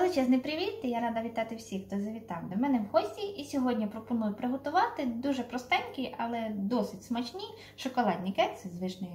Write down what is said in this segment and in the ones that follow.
Величезний привіт! Я рада вітати всіх, хто завітав до мене в гості. І сьогодні пропоную приготувати дуже простенькі, але досить смачні шоколадні кекси з вишнею.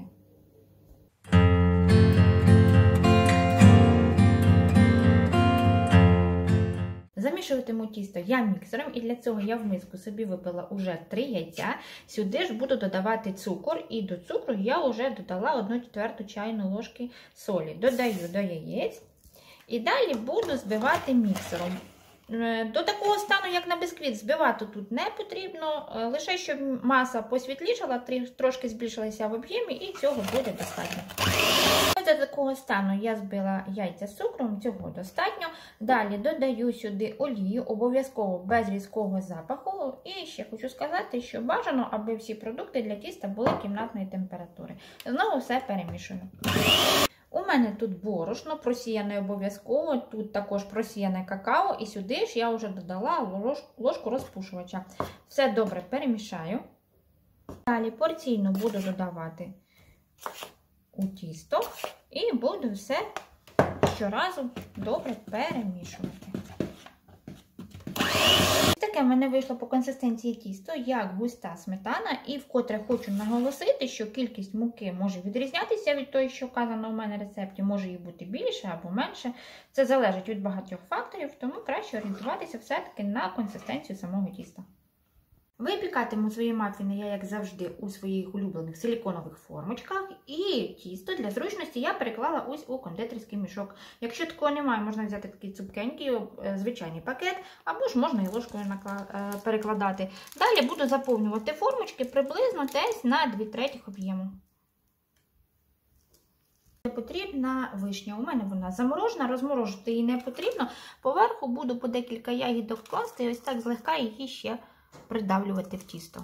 Замішуватиму тісто я міксером, і для цього я в миску собі випила уже 3 яйця. Сюди ж буду додавати цукор, і до цукру я вже додала 1/4 чайної ложки солі. Додаю до яєць і далі буду збивати міксером. До такого стану, як на бисквіт, збивати тут не потрібно, лише щоб маса посвітлішала, трошки збільшилася в об'ємі, і цього буде достатньо. Ось до такого стану я збила яйця з цукром, цього достатньо. Далі додаю сюди олію, обов'язково без різкого запаху. І ще хочу сказати, що бажано, аби всі продукти для тіста були кімнатної температури. Знову все перемішую. У мене тут борошно, просіяне обов'язково, тут також просіяне какао, і сюди ж я вже додала ложку розпушувача. Все добре перемішаю. Далі порційно буду додавати у тісто і буду все щоразу добре перемішувати. Таке в мене вийшло по консистенції тісто, як густа сметана, і вкотре хочу наголосити, що кількість муки може відрізнятися від того, що вказано в мене в рецепті, може її бути більше або менше. Це залежить від багатьох факторів, тому краще орієнтуватися все-таки на консистенцію самого тіста. Випікатиму свої мафіни я, як завжди, у своїх улюблених силіконових формочках, і тісто для зручності я переклала ось у кондитерський мішок. Якщо такого немає, можна взяти такий цупкенький, звичайний пакет, або ж можна і ложкою перекладати. Далі буду заповнювати формочки приблизно десь на 2/3 об'єму. Потрібна вишня. У мене вона заморожена, розморожити її не потрібно. Поверху буду по декілька ягідок класти і ось так злегка її ще придавлювати в тісто.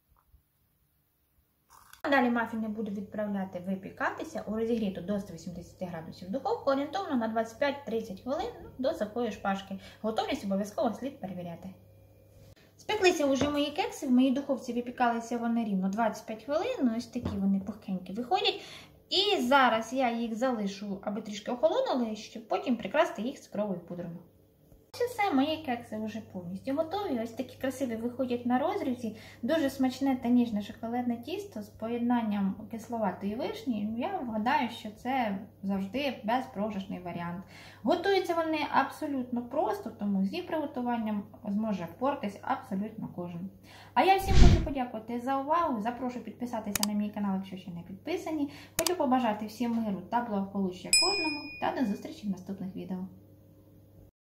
Далі мафіни буду відправляти випікатися у розігріту до 180 градусів духовку, орієнтовно на 25-30 хвилин до сухої шпажки. Готовність обов'язково слід перевіряти. Спеклися вже мої кекси, в моїй духовці випікалися вони рівно 25 хвилин, ось такі вони пухкенькі виходять. І зараз я їх залишу, аби трішки охолонули, щоб потім прикрасти їх цукровою пудрою. Ось все, мої кекси вже повністю готові. Ось такі красиві виходять на розрізі. Дуже смачне та ніжне шоколадне тісто з поєднанням кисловатої вишні. Я вгадаю, що це завжди безпрограшний варіант. Готуються вони абсолютно просто, тому з їх приготуванням зможе впоратись абсолютно кожен. А я всім хочу подякувати за увагу. Запрошую підписатися на мій канал, якщо ще не підписані. Хочу побажати всім миру та благополуччя кожному та до зустрічі в наступних відео.